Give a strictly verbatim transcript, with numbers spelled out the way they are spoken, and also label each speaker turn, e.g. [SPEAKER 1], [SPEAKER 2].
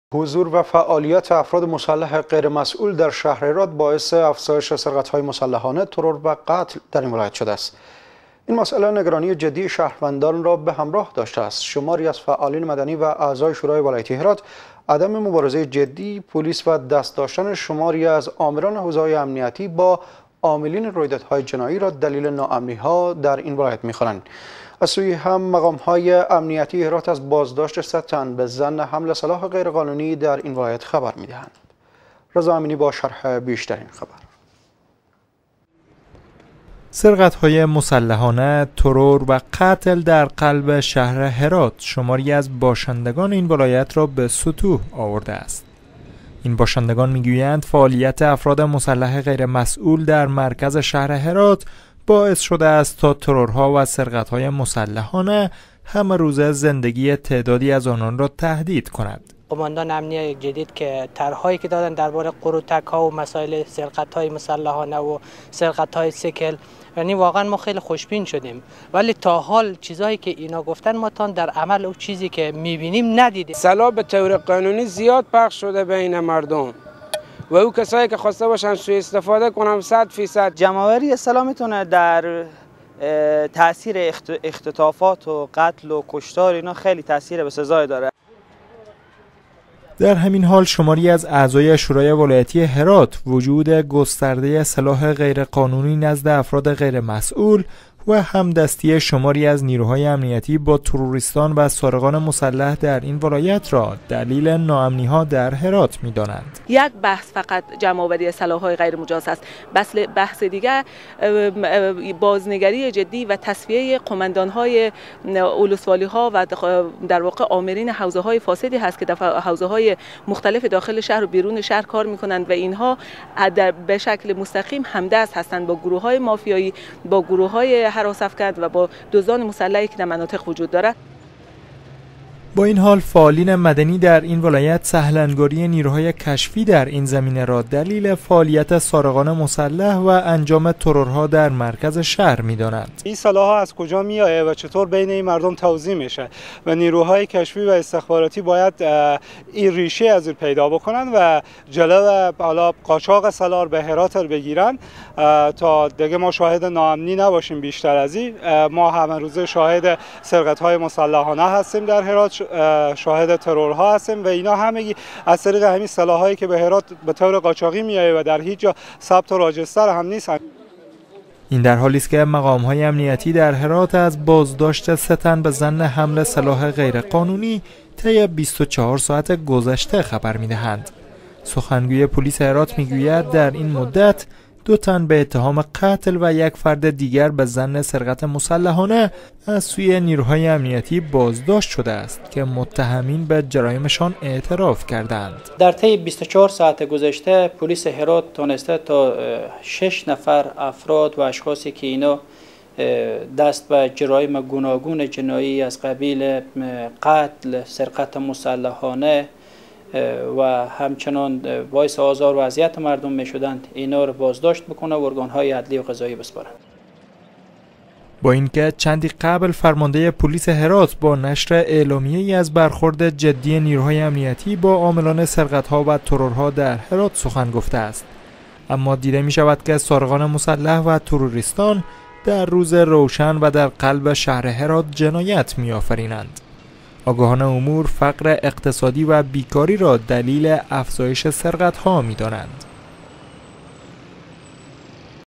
[SPEAKER 1] حضور و فعالیت افراد مسلح غیرمسئول در شهر هرات باعث افزایش سرقت‌های مسلحانه، ترور و قتل در این ولایت شده است. این مسئله نگرانی جدی شهروندان را به همراه داشته است. شماری از فعالین مدنی و اعضای شورای ولایتی هرات عدم مبارزه جدی پلیس و دست داشتن شماری از آمران حوزه‌های امنیتی با عاملین رویدادهای جنایی را دلیل ناامنی‌ها در این ولایت می‌خوانند. از سوی هم مقام‌های امنیتی هرات از بازداشت سه تن به ظن حمل سلاح غیرقانونی در این ولایت خبر می‌دهند. رضا امینی با شرح بیشتر این خبر.
[SPEAKER 2] سرقت‌های مسلحانه، ترور و قتل در قلب شهر هرات شماری از باشندگان این ولایت را به سطوح آورده است. این باشندگان می‌گویند فعالیت افراد مسلح غیرمسئول در مرکز شهر هرات باعث شده است تا ترورها و سرقت‌های مسلحانه همه روزه زندگی تعدادی از آنان را تهدید کند.
[SPEAKER 3] قماندان امنیتی جدید که طرح‌هایی که دادن درباره قروتک‌ها و مسائل سرقت‌های مسلحانه و سرقت‌های سیکل، یعنی واقعا ما خیلی خوشبین شدیم، ولی تا حال چیزایی که اینا گفتن ما تا در عمل او چیزی که می‌بینیم ندیدیم.
[SPEAKER 4] سلاح به طور قانونی زیاد پخش شده بین مردم و او کسایی که خواسته باشن سوء استفاده کنن صد فیصد.
[SPEAKER 5] جمع‌آوری سلاح میتونه در تاثیر اختطافات و قتل و کشتار اینا خیلی تاثیر بسزای داره.
[SPEAKER 2] در همین حال شماری از اعضای شورای ولایتی هرات وجود گسترده سلاح غیرقانونی نزد افراد غیرمسئول و همدستی شماری از نیروهای امنیتی با تروریستان و سارقان مسلح در این ولایت را دلیل ناامنی‌ها در هرات می‌دانند.
[SPEAKER 6] یک بحث فقط جمع‌آوری سلاح‌های غیر مجاز است. بحث دیگر بازنگری جدی و تصفیه قماندان‌های اولوسوالی‌ها و در واقع آمرین حوزه‌های فاسدی هست که در حوزه‌های مختلف داخل شهر و بیرون شهر کار می‌کنند و اینها به شکل مستقیم همدست هستند با گروه‌های مافیایی، با گروه‌های هراس افکند و با دزدان مسلحی که در مناطق وجود دارد.
[SPEAKER 2] با این حال فعالین مدنی در این ولایت سهل‌انگاری نیروهای کشفی در این زمینه را دلیل فعالیت سارقان مسلح و انجام ترورها در مرکز شهر می‌دانند.
[SPEAKER 7] این سلاح‌ها از کجا میآید و چطور بین این مردم توزیع میشه و نیروهای کشفی و استخباراتی باید این ریشه از این پیدا بکنن و جلو حالا قاچاق سلاح به هرات رو بگیرن تا دیگه ما شاهد ناامنی نباشیم. بیشتر از این ما همه روزه شاهد سرقت‌های مسلحانه هستیم در هرات، شاهد ترورها هستیم و اینا همگی از طریق همین سلاحایی که به هرات به طور قاچاقی میآید و در هیچ جا ثبت و راجستر هم نیست.
[SPEAKER 2] این در حالی است که مقام‌های امنیتی در هرات از بازداشت سه تن به ظن حمل سلاح غیرقانونی طی بیست و چهار ساعت گذشته خبر می‌دهند. سخنگوی پلیس هرات می‌گوید در این مدت دو تن به اتهام قتل و یک فرد دیگر به ظن سرقت مسلحانه از سوی نیروهای امنیتی بازداشت شده است که متهمین به جرایمشان اعتراف کردند.
[SPEAKER 8] در طی بیست و چهار ساعت گذشته پلیس هرات تونسته تا شش نفر افراد و اشخاصی که اینا دست به جرایم گوناگون جنایی از قبیل قتل، سرقت مسلحانه و همچنان باعث آزار و اذیت مردم می شدند اینا رو بازداشت بکنه و ارگان‌های عدلی و قضایی بسپارند.
[SPEAKER 2] با اینکه چندی قبل فرمانده پلیس هرات با نشر اعلامیه‌ای از برخورد جدی نیروهای امنیتی با عاملان سرقت‌ها و ترورها در هرات سخن گفته است، اما دیده می شود که سارقان مسلح و تروریستان در روز روشن و در قلب شهر هرات جنایت می آفرینند. آگاهان امور فقر اقتصادی و بیکاری را دلیل افزایش سرقت‌ها می‌دانند.